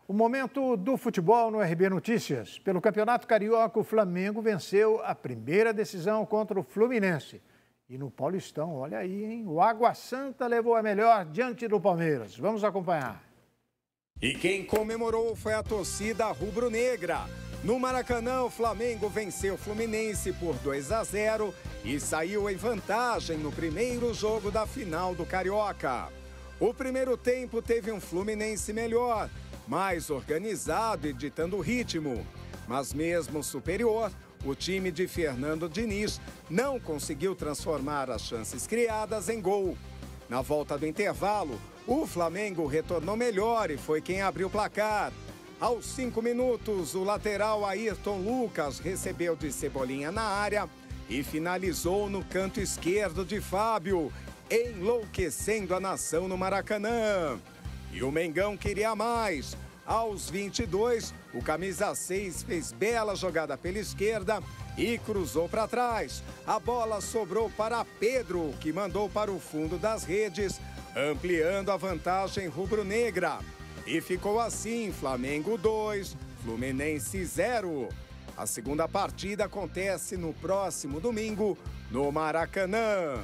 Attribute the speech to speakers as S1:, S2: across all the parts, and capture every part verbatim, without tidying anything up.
S1: O momento do futebol no R B Notícias. Pelo Campeonato Carioca, o Flamengo venceu a primeira decisão contra o Fluminense. E no Paulistão, olha aí, hein? O Água Santa levou a melhor diante do Palmeiras. Vamos acompanhar.
S2: E quem comemorou foi a torcida rubro-negra. No Maracanã, o Flamengo venceu o Fluminense por dois a zero e saiu em vantagem no primeiro jogo da final do Carioca. O primeiro tempo teve um Fluminense melhor, mais organizado e ditando o ritmo. Mas mesmo superior, o time de Fernando Diniz não conseguiu transformar as chances criadas em gol. Na volta do intervalo, o Flamengo retornou melhor e foi quem abriu o placar. Aos cinco minutos, o lateral Ayrton Lucas recebeu de Cebolinha na área e finalizou no canto esquerdo de Fábio, enlouquecendo a nação no Maracanã. E o Mengão queria mais. Aos vinte e dois, o camisa seis fez bela jogada pela esquerda e cruzou para trás. A bola sobrou para Pedro, que mandou para o fundo das redes, ampliando a vantagem rubro-negra. E ficou assim, Flamengo dois, Fluminense zero. A segunda partida acontece no próximo domingo, no Maracanã.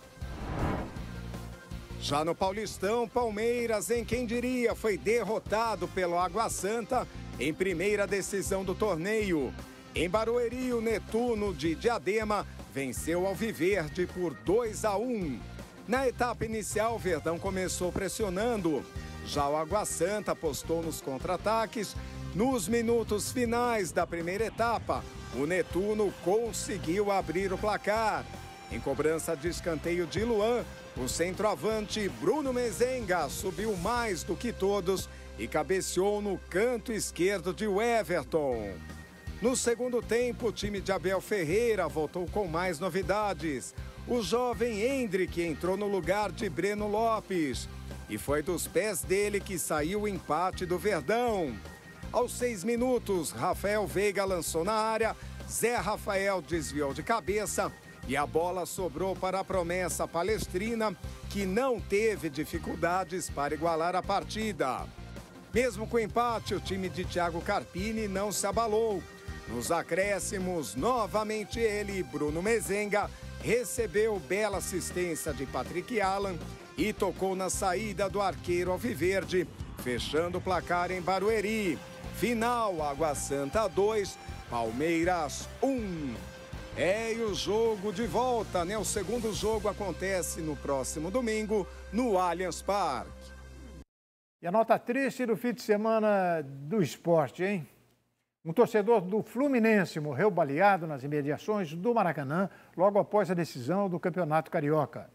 S2: Já no Paulistão, Palmeiras, em quem diria, foi derrotado pelo Água Santa em primeira decisão do torneio. Em Barueri, o Netuno de Diadema venceu o Alviverde por dois a um. Na etapa inicial, o Verdão começou pressionando. Já o Água Santa apostou nos contra-ataques. Nos minutos finais da primeira etapa, o Netuno conseguiu abrir o placar. Em cobrança de escanteio de Luan, o centroavante Bruno Mezenga subiu mais do que todos e cabeceou no canto esquerdo de Everton. No segundo tempo, o time de Abel Ferreira voltou com mais novidades. O jovem Hendrick entrou no lugar de Breno Lopes. E foi dos pés dele que saiu o empate do Verdão. Aos seis minutos, Rafael Veiga lançou na área, Zé Rafael desviou de cabeça e a bola sobrou para a promessa palestrina, que não teve dificuldades para igualar a partida. Mesmo com o empate, o time de Thiago Carpini não se abalou. Nos acréscimos, novamente ele, Bruno Mezenga, recebeu bela assistência de Patrick Alan e tocou na saída do arqueiro alviverde, fechando o placar em Barueri. Final, Água Santa dois, Palmeiras um. É, e o jogo de volta, né? O segundo jogo acontece no próximo domingo, no Allianz Parque.
S1: E a nota triste do fim de semana do esporte, hein? Um torcedor do Fluminense morreu baleado nas imediações do Maracanã, logo após a decisão do Campeonato Carioca.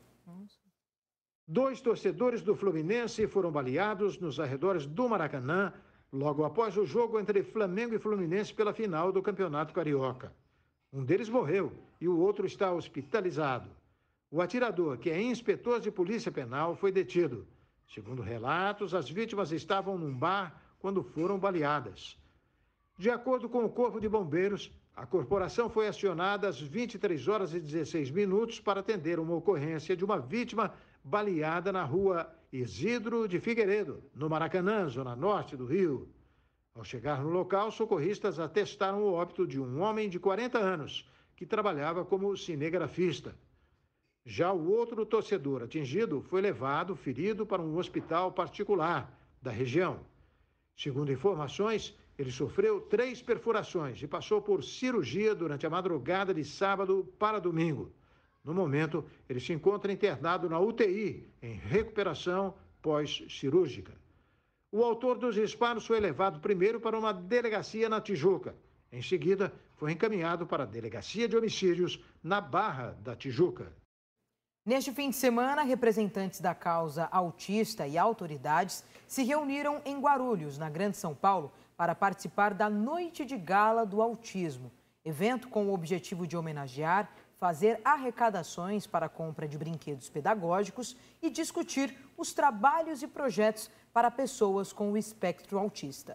S1: Dois torcedores do Fluminense foram baleados nos arredores do Maracanã, logo após o jogo entre Flamengo e Fluminense pela final do Campeonato Carioca. Um deles morreu e o outro está hospitalizado. O atirador, que é inspetor de polícia penal, foi detido. Segundo relatos, as vítimas estavam num bar quando foram baleadas. De acordo com o Corpo de Bombeiros, a corporação foi acionada às vinte e três horas e dezesseis minutos para atender uma ocorrência de uma vítima baleada na rua Isidro de Figueiredo, no Maracanã, zona norte do Rio. Ao chegar no local, socorristas atestaram o óbito de um homem de quarenta anos, que trabalhava como cinegrafista. Já o outro torcedor atingido foi levado ferido para um hospital particular da região. Segundo informações, ele sofreu três perfurações e passou por cirurgia durante a madrugada de sábado para domingo. No momento, ele se encontra internado na U T I, em recuperação pós-cirúrgica. O autor dos disparos foi levado primeiro para uma delegacia na Tijuca. Em seguida, foi encaminhado para a Delegacia de Homicídios na Barra da Tijuca.
S3: Neste fim de semana, representantes da causa autista e autoridades se reuniram em Guarulhos, na Grande São Paulo, para participar da Noite de Gala do Autismo. Evento com o objetivo de homenagear, fazer arrecadações para a compra de brinquedos pedagógicos e discutir os trabalhos e projetos para pessoas com o espectro autista.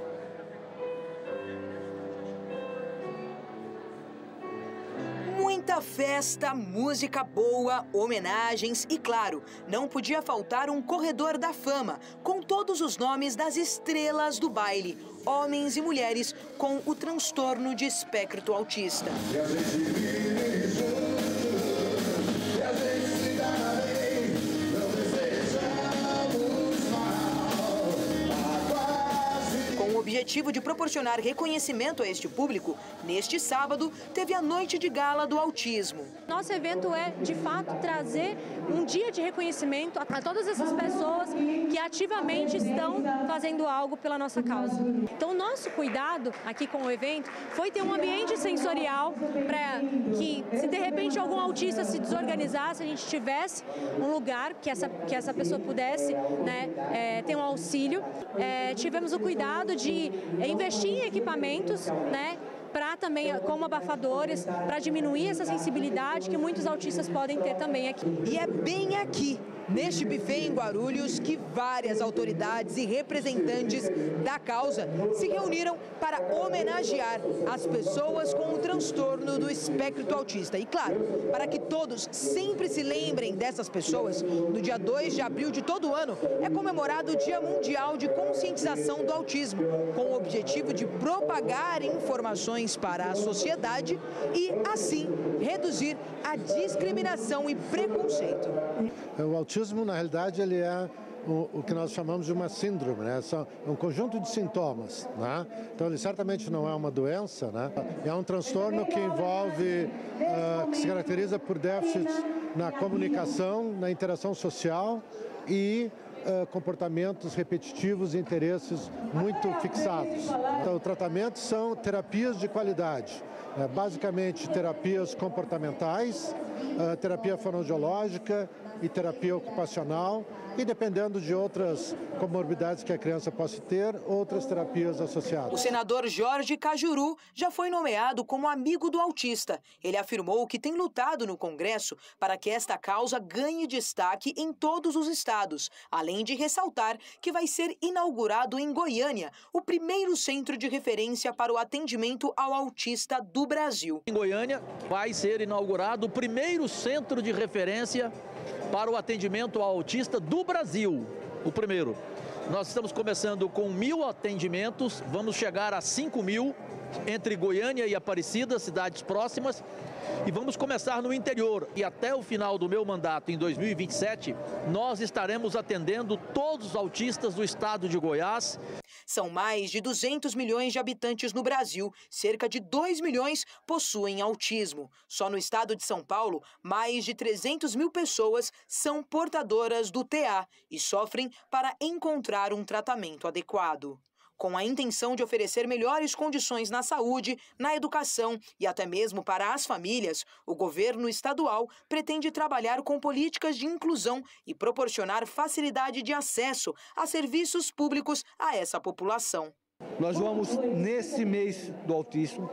S4: Muita Muita festa, música boa, homenagens e, claro, não podia faltar um corredor da fama, com todos os nomes das estrelas do baile, homens e mulheres com o transtorno de espectro autista. Com o objetivo de proporcionar reconhecimento a este público, neste sábado teve a Noite de Gala do Autismo.
S5: Nosso evento é, de fato, trazer um dia de reconhecimento a todas essas pessoas que ativamente estão fazendo algo pela nossa causa. Então, o nosso cuidado aqui com o evento foi ter um ambiente sensorial para que, se de repente algum autista se desorganizasse, a gente tivesse um lugar que essa, que essa pessoa pudesse, né, é, ter um auxílio. É, tivemos o cuidado de investir em equipamentos, né, para também, como abafadores, para diminuir essa sensibilidade que muitos autistas podem ter também aqui.
S4: E é bem aqui, neste buffet em Guarulhos, que várias autoridades e representantes da causa se reuniram para homenagear as pessoas com o transtorno do espectro autista. E claro, para que todos sempre se lembrem dessas pessoas, no dia dois de abril de todo ano é comemorado o Dia Mundial de Conscientização do Autismo, com o objetivo de propagar informações para a sociedade e, assim, reduzir a discriminação e preconceito.
S6: O autismo, na realidade, ele é o, o que nós chamamos de uma síndrome, né? São um conjunto de sintomas, né? Então, ele certamente não é uma doença, né? É um transtorno que envolve, uh, que se caracteriza por déficits na comunicação, na interação social e Uh, comportamentos repetitivos e interesses muito fixados. Então, o tratamento são terapias de qualidade, né? Basicamente terapias comportamentais, uh, terapia fonoaudiológica e terapia ocupacional, e dependendo de outras comorbidades que a criança possa ter, outras terapias associadas.
S4: O senador Jorge Cajuru já foi nomeado como amigo do autista. Ele afirmou que tem lutado no Congresso para que esta causa ganhe destaque em todos os estados, além de ressaltar que vai ser inaugurado em Goiânia o primeiro centro de referência para o atendimento ao autista do Brasil.
S7: Em Goiânia vai ser inaugurado o primeiro centro de referência para o atendimento ao autista do Brasil, o primeiro. Nós estamos começando com mil atendimentos, vamos chegar a cinco mil entre Goiânia e Aparecida, cidades próximas, e vamos começar no interior. E até o final do meu mandato, em dois mil e vinte e sete, nós estaremos atendendo todos os autistas do estado de Goiás.
S4: São mais de duzentos milhões de habitantes no Brasil, cerca de dois milhões possuem autismo. Só no estado de São Paulo, mais de trezentas mil pessoas são portadoras do T A e sofrem para encontrar um tratamento adequado. Com a intenção de oferecer melhores condições na saúde, na educação e até mesmo para as famílias, o governo estadual pretende trabalhar com políticas de inclusão e proporcionar facilidade de acesso a serviços públicos a essa população.
S8: Nós vamos, nesse mês do autismo,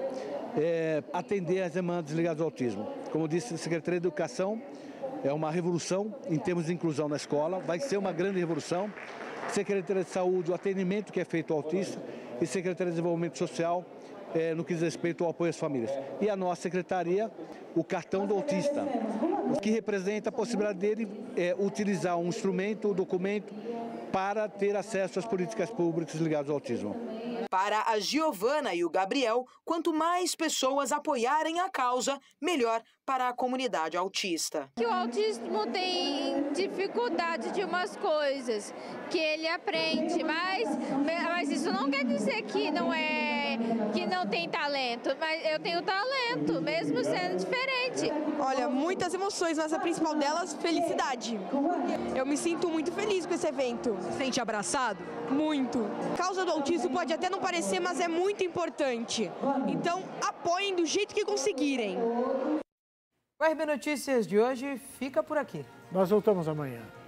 S8: é, atender as demandas ligadas ao autismo. Como disse a Secretaria de Educação, é uma revolução em termos de inclusão na escola, vai ser uma grande revolução. Secretaria de Saúde, o atendimento que é feito ao autista, e Secretaria de Desenvolvimento Social, é, no que diz respeito ao apoio às famílias. E a nossa secretaria, o cartão do autista, o que representa a possibilidade dele é, utilizar um instrumento, um documento, para ter acesso às políticas públicas ligadas ao autismo.
S4: Para a Giovana e o Gabriel, quanto mais pessoas apoiarem a causa, melhor para a comunidade autista.
S9: Que o autismo tem dificuldade de umas coisas que ele aprende, mas, mas isso não quer dizer que não é, que não tem talento, mas eu tenho talento, mesmo sendo diferente.
S10: Olha, muitas emoções, mas a principal delas, felicidade. Eu me sinto muito feliz com esse evento.
S4: Sente abraçado?
S10: Muito. A causa do autismo pode até não parecer, mas é muito importante. Então, apoiem do jeito que conseguirem.
S3: O R B Notícias de hoje fica por aqui.
S1: Nós voltamos amanhã.